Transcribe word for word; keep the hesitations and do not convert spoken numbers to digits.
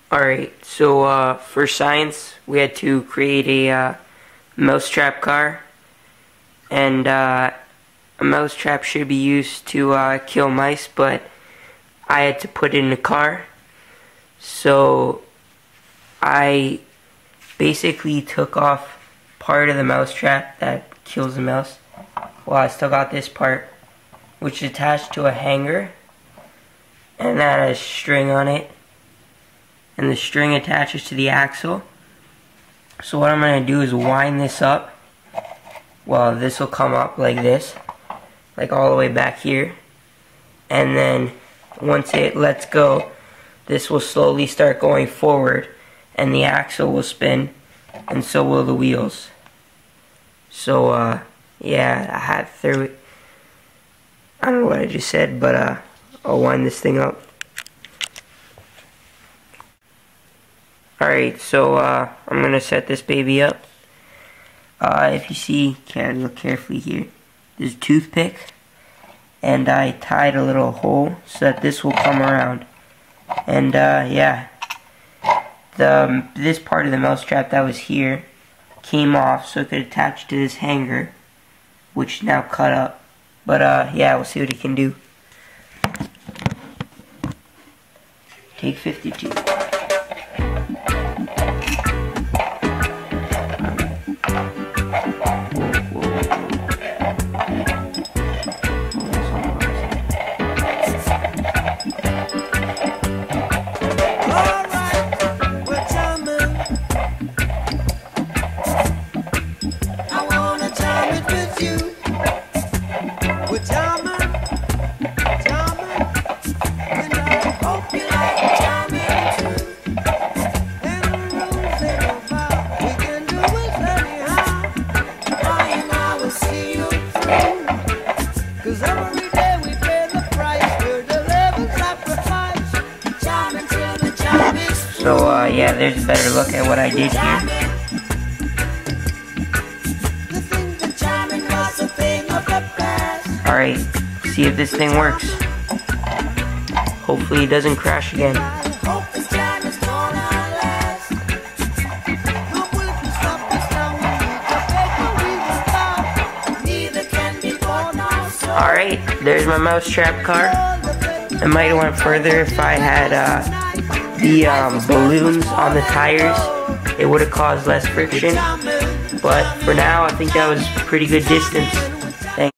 Alright, so uh, for science, we had to create a uh, mousetrap car, and uh, a mousetrap should be used to uh, kill mice, but I had to put it in a car, so I basically took off part of the mousetrap that kills the mouse. Well, I still got this part, which is attached to a hanger, and that has string on it. And the string attaches to the axle. So what I'm going to do is wind this up. Well, this will come up like this, like all the way back here. And then once it lets go, this will slowly start going forward, and the axle will spin, and so will the wheels. So uh, yeah, I had through it. I don't know what I just said, but uh, I'll wind this thing up. Alright, so uh, I'm going to set this baby up. Uh, if you see, can look carefully here, there's a toothpick, and I tied a little hole so that this will come around. And uh, yeah, the this part of the mousetrap that was here came off so it could attach to this hanger, which is now cut up. But uh, yeah, we'll see what it can do. Take fifty-two. So uh, yeah, there's a better look at what I did here. Alright, see if this thing works. Hopefully it doesn't crash again. Alright, there's my mousetrap car. I might have went further if I had uh, the um, balloons on the tires. It would have caused less friction. But for now, I think that was pretty good distance.